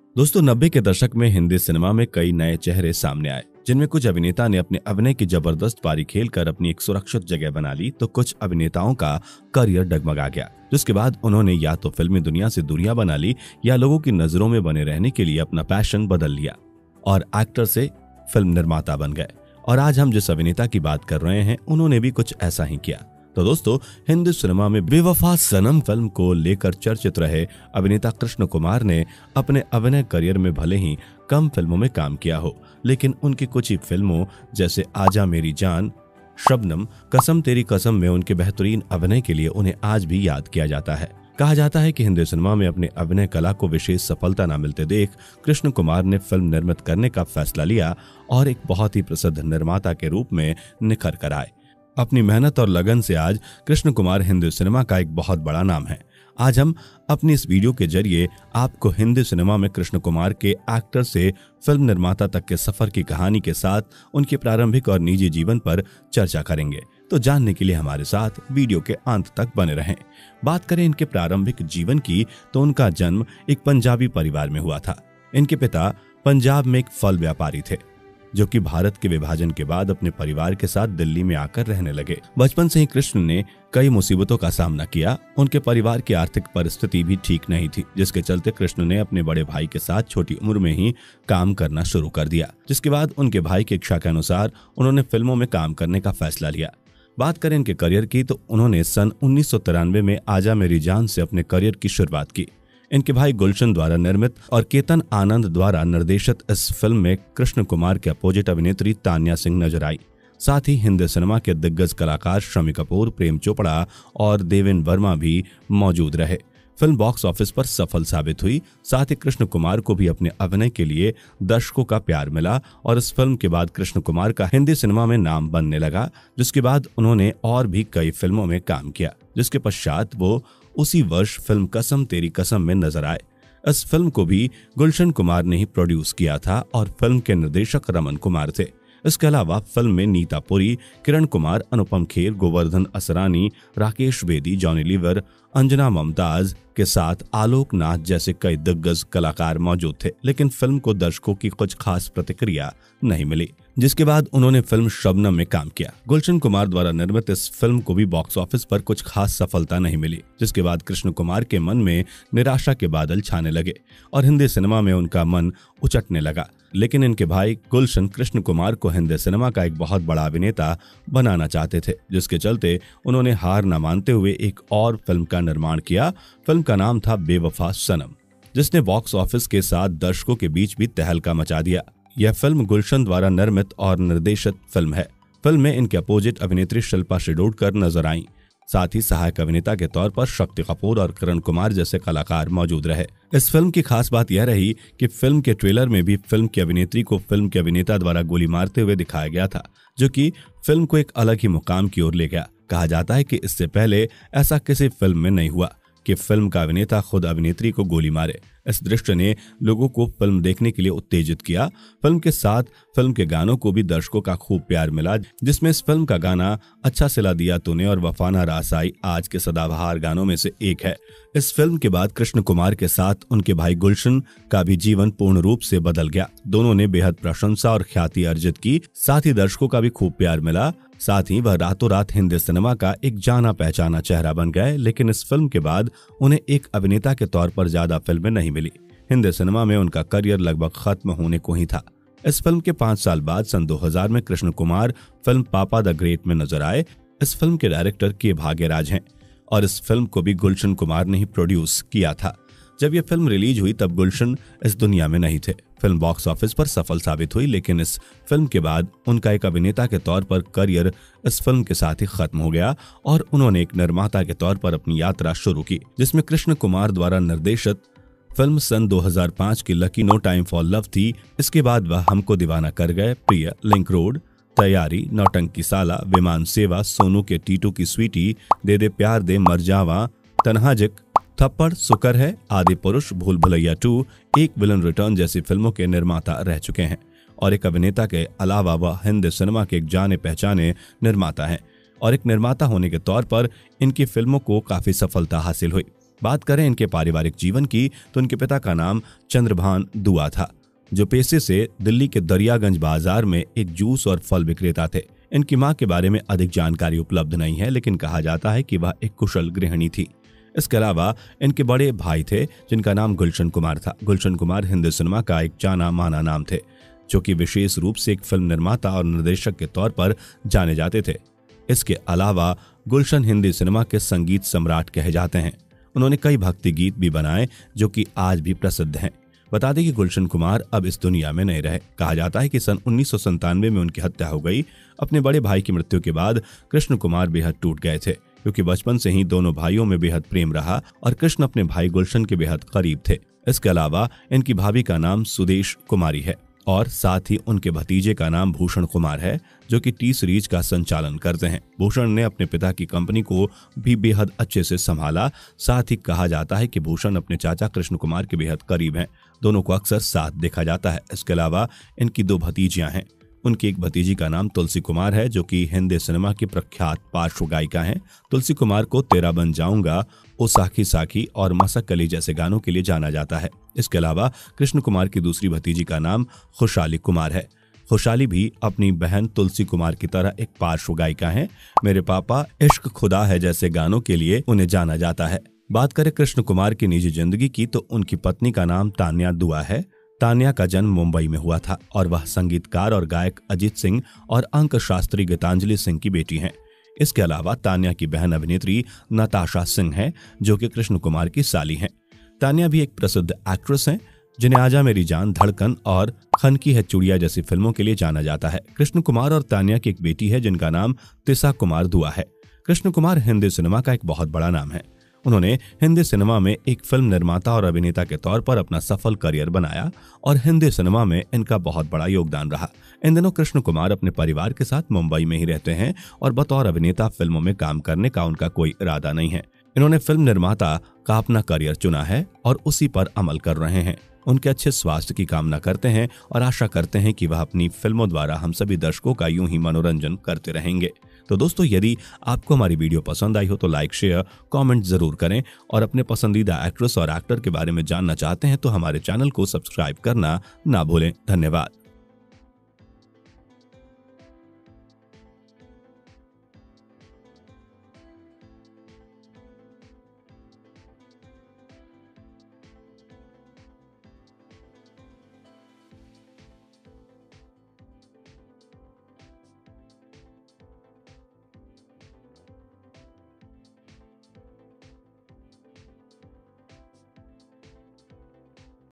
दोस्तों 90 के दशक में हिंदी सिनेमा में कई नए चेहरे सामने आए, जिनमें कुछ अभिनेता ने अपने अभिनय की जबरदस्त पारी खेलकर अपनी एक सुरक्षित जगह बना ली, तो कुछ अभिनेताओं का करियर डगमगा गया, जिसके बाद उन्होंने या तो फिल्मी दुनिया से दूरियां बना ली या लोगों की नजरों में बने रहने के लिए अपना पैशन बदल लिया और एक्टर से फिल्म निर्माता बन गए। और आज हम जिस अभिनेता की बात कर रहे हैं, उन्होंने भी कुछ ऐसा ही किया। तो दोस्तों, हिंदी सिनेमा में बेवफा सनम फिल्म को लेकर चर्चित रहे अभिनेता कृष्ण कुमार ने अपने अभिनय करियर में भले ही कम फिल्मों में काम किया हो, लेकिन उनकी कुछ ही फिल्मों जैसे आजा मेरी जान, शबनम, कसम तेरी कसम में उनके बेहतरीन अभिनय के लिए उन्हें आज भी याद किया जाता है। कहा जाता है कि हिंदी सिनेमा में अपने अभिनय कला को विशेष सफलता न मिलते देख कृष्ण कुमार ने फिल्म निर्मित करने का फैसला लिया और एक बहुत ही प्रसिद्ध निर्माता के रूप में निखर कर आए। अपनी मेहनत और लगन से आज कृष्ण कुमार हिंदी सिनेमा का एक बहुत बड़ा नाम है। आज हम अपनी इस वीडियो के जरिए आपको हिंदी सिनेमा में कृष्ण कुमार के एक्टर से फिल्म निर्माता तक के सफर की कहानी के साथ उनके प्रारंभिक और निजी जीवन पर चर्चा करेंगे। तो जानने के लिए हमारे साथ वीडियो के अंत तक बने रहें। बात करें इनके प्रारंभिक जीवन की, तो उनका जन्म एक पंजाबी परिवार में हुआ था। इनके पिता पंजाब में एक फल व्यापारी थे, जो कि भारत के विभाजन के बाद अपने परिवार के साथ दिल्ली में आकर रहने लगे। बचपन से ही कृष्ण ने कई मुसीबतों का सामना किया। उनके परिवार की आर्थिक परिस्थिति भी ठीक नहीं थी, जिसके चलते कृष्ण ने अपने बड़े भाई के साथ छोटी उम्र में ही काम करना शुरू कर दिया, जिसके बाद उनके भाई की इच्छा के अनुसार उन्होंने फिल्मों में काम करने का फैसला लिया। बात करें इनके करियर की, तो उन्होंने सन 1993 में आजा मेरी जान से अपने करियर की शुरुआत की। इनके भाई गुलशन द्वारा निर्मित और केतन आनंद द्वारा निर्देशित इस फिल्म में कृष्ण कुमार के अपोजिट अभिनेत्री तान्या सिंह नजर आई। साथ ही हिंदी सिनेमा के दिग्गज कलाकार शम्मी कपूर, प्रेम चोपड़ा और देवेन वर्मा भी मौजूद रहे। फिल्म बॉक्स ऑफिस पर सफल साबित हुई। साथ ही कृष्ण कुमार को भी अपने अभिनय के लिए दर्शकों का प्यार मिला और इस फिल्म के बाद कृष्ण कुमार का हिंदी सिनेमा में नाम बनने लगा, जिसके बाद उन्होंने और भी कई फिल्मों में काम किया, जिसके पश्चात वो उसी वर्ष फिल्म कसम तेरी कसम में नजर आए। इस फिल्म को भी गुलशन कुमार ने ही प्रोड्यूस किया था और फिल्म के निर्देशक रमन कुमार थे। इसके अलावा फिल्म में नीता पुरी, किरण कुमार, अनुपम खेर, गोवर्धन असरानी, राकेश बेदी, जॉनी लीवर, अंजना मुमताज के साथ आलोक नाथ जैसे कई दिग्गज कलाकार मौजूद थे, लेकिन फिल्म को दर्शकों की कुछ खास प्रतिक्रिया नहीं मिली, जिसके बाद उन्होंने फिल्म शबनम में काम किया। गुलशन कुमार द्वारा निर्मित इस फिल्म को भी बॉक्स ऑफिस पर कुछ खास सफलता नहीं मिली, जिसके बाद कृष्ण कुमार के मन में निराशा के बादल छाने लगे और हिंदी सिनेमा में उनका मन उचटने लगा। लेकिन इनके भाई गुलशन कृष्ण कुमार को हिंदी सिनेमा का एक बहुत बड़ा अभिनेता बनाना चाहते थे, जिसके चलते उन्होंने हार न मानते हुए एक और फिल्म का निर्माण किया। फिल्म का नाम था बेवफा सनम, जिसने बॉक्स ऑफिस के साथ दर्शकों के बीच भी तहलका मचा दिया। यह फिल्म गुलशन द्वारा निर्मित और निर्देशित फिल्म है। फिल्म में इनके अपोजिट अभिनेत्री शिल्पा शिरोडकर नजर आईं। साथ ही सहायक अभिनेता के तौर पर शक्ति कपूर और किरण कुमार जैसे कलाकार मौजूद रहे। इस फिल्म की खास बात यह रही कि फिल्म के ट्रेलर में भी फिल्म की अभिनेत्री को फिल्म के अभिनेता द्वारा गोली मारते हुए दिखाया गया था, जो कि फिल्म को एक अलग ही मुकाम की ओर ले गया। कहा जाता है कि इससे पहले ऐसा किसी फिल्म में नहीं हुआ कि फिल्म का अभिनेता खुद अभिनेत्री को गोली मारे। इस दृश्य ने लोगों को फिल्म देखने के लिए उत्तेजित किया। फिल्म के साथ फिल्म के गानों को भी दर्शकों का खूब प्यार मिला, जिसमें इस फिल्म का गाना अच्छा सिला दिया तूने और वफाना रास आई आज के सदाबहार गानों में से एक है। इस फिल्म के बाद कृष्ण कुमार के साथ उनके भाई गुलशन का भी जीवन पूर्ण रूप से बदल गया। दोनों ने बेहद प्रशंसा और ख्याति अर्जित की, साथ ही दर्शकों का भी खूब प्यार मिला। साथ ही वह रातों रात हिंदी सिनेमा का एक जाना पहचाना चेहरा बन गए। लेकिन इस फिल्म के बाद उन्हें एक अभिनेता के तौर पर ज्यादा फिल्में नहीं मिली। हिंदी सिनेमा में उनका करियर लगभग खत्म होने को ही था। इस फिल्म के 5 साल बाद सन 2000 में Krishna Kumar film Papa the great में नजर आए। इस फिल्म के डायरेक्टर के भाग्यराज हैं और इस फिल्म को भी गुलशन कुमार ने ही प्रोड्यूस किया था। जब यह फिल्म रिलीज हुई तब गुलशन इस दुनिया में नहीं थे। फिल्म बॉक्स ऑफिस पर सफल साबित हुई, लेकिन इस फिल्म के बाद उनका एक अभिनेता के तौर पर करियर इस फिल्म के साथ ही खत्म हो गया और उन्होंने एक निर्माता के तौर पर अपनी यात्रा शुरू की, जिसमें कृष्ण कुमार द्वारा निर्देशित फिल्म सन 2005 की lucky no time for love थी। इसके बाद वह हमको दीवाना कर गए, प्रिय, लिंक रोड, तैयारी, नौटंकी साला, विमान सेवा, सोनू के टीटू की स्वीटी, दे दे प्यार दे, मर जावा, तन्हाजिक, थप्पड़, सुकर है, आदि पुरुष, भूल भुलैया 2, एक विलन रिटर्न जैसी फिल्मों के निर्माता रह चुके हैं और एक अभिनेता के अलावा वह हिंदी सिनेमा के एक जाने पहचाने निर्माता हैं और एक निर्माता होने के तौर पर इनकी फिल्मों को काफी सफलता हासिल हुई। बात करें इनके पारिवारिक जीवन की तो इनके पिता का नाम चंद्रभान दुआ था, जो पेशे से दिल्ली के दरियागंज बाजार में एक जूस और फल विक्रेता थे। इनकी मां के बारे में अधिक जानकारी उपलब्ध नहीं है, लेकिन कहा जाता है कि वह एक कुशल गृहिणी थी। इसके अलावा इनके बड़े भाई थे जिनका नाम गुलशन कुमार था। गुलशन कुमार हिंदी सिनेमा का एक जाना माना नाम थे, जो कि विशेष रूप से एक फिल्म निर्माता और निर्देशक के तौर पर जाने जाते थे। इसके अलावा गुलशन हिंदी सिनेमा के संगीत सम्राट कहे जाते हैं। उन्होंने कई भक्ति गीत भी बनाए जो कि आज भी प्रसिद्ध हैं। बता दें कि गुलशन कुमार अब इस दुनिया में नहीं रहे। कहा जाता है कि सन 1997 में उनकी हत्या हो गई। अपने बड़े भाई की मृत्यु के बाद कृष्ण कुमार बेहद टूट गए थे, क्योंकि बचपन से ही दोनों भाइयों में बेहद प्रेम रहा और कृष्ण अपने भाई गुलशन के बेहद करीब थे। इसके अलावा इनकी भाभी का नाम सुदेश कुमारी है और साथ ही उनके भतीजे का नाम भूषण कुमार है, जो कि टी सीरीज का संचालन करते हैं। भूषण ने अपने पिता की कंपनी को भी बेहद अच्छे से संभाला। साथ ही कहा जाता है कि भूषण अपने चाचा कृष्ण कुमार के बेहद करीब हैं। दोनों को अक्सर साथ देखा जाता है। इसके अलावा इनकी 2 भतीजियां हैं। उनकी एक भतीजी का नाम तुलसी कुमार है, जो कि हिंदी सिनेमा की प्रख्यात पार्श्व गायिका हैं। तुलसी कुमार को तेरा बन जाऊंगा, ओ साखी साखी और मसक कली जैसे गानों के लिए जाना जाता है। इसके अलावा कृष्ण कुमार की दूसरी भतीजी का नाम खुशहाली कुमार है। खुशहाली भी अपनी बहन तुलसी कुमार की तरह एक पार्श्व गायिका हैं। मेरे पापा इश्क खुदा है जैसे गानों के लिए उन्हें जाना जाता है। बात करें कृष्ण कुमार की निजी जिंदगी की तो उनकी पत्नी का नाम तान्या दुआ है। तान्या का जन्म मुंबई में हुआ था और वह संगीतकार और गायक अजीत सिंह और अंक शास्त्री गीतांजलि सिंह की बेटी हैं। इसके अलावा तान्या की बहन अभिनेत्री नताशा सिंह है, जो कि कृष्ण कुमार की साली हैं। तान्या भी एक प्रसिद्ध एक्ट्रेस हैं, जिन्हें आजा मेरी जान, धड़कन और खन की है चुड़िया जैसी फिल्मों के लिए जाना जाता है। कृष्ण कुमार और तान्या की एक बेटी है जिनका नाम तिसा कुमार दुआ है। कृष्ण कुमार हिंदी सिनेमा का एक बहुत बड़ा नाम है। उन्होंने हिंदी सिनेमा में एक फिल्म निर्माता और अभिनेता के तौर पर अपना सफल करियर बनाया और हिंदी सिनेमा में इनका बहुत बड़ा योगदान रहा। इन दिनों कृष्ण कुमार अपने परिवार के साथ मुंबई में ही रहते हैं और बतौर अभिनेता फिल्मों में काम करने का उनका कोई इरादा नहीं है। इन्होंने फिल्म निर्माता का अपना करियर चुना है और उसी पर अमल कर रहे हैं। उनके अच्छे स्वास्थ्य की कामना करते हैं और आशा करते हैं कि वह अपनी फिल्मों द्वारा हम सभी दर्शकों का यूं ही मनोरंजन करते रहेंगे। तो दोस्तों, यदि आपको हमारी वीडियो पसंद आई हो तो लाइक, शेयर, कमेंट जरूर करें और अपने पसंदीदा एक्ट्रेस और एक्टर के बारे में जानना चाहते हैं तो हमारे चैनल को सब्सक्राइब करना ना भूलें। धन्यवाद।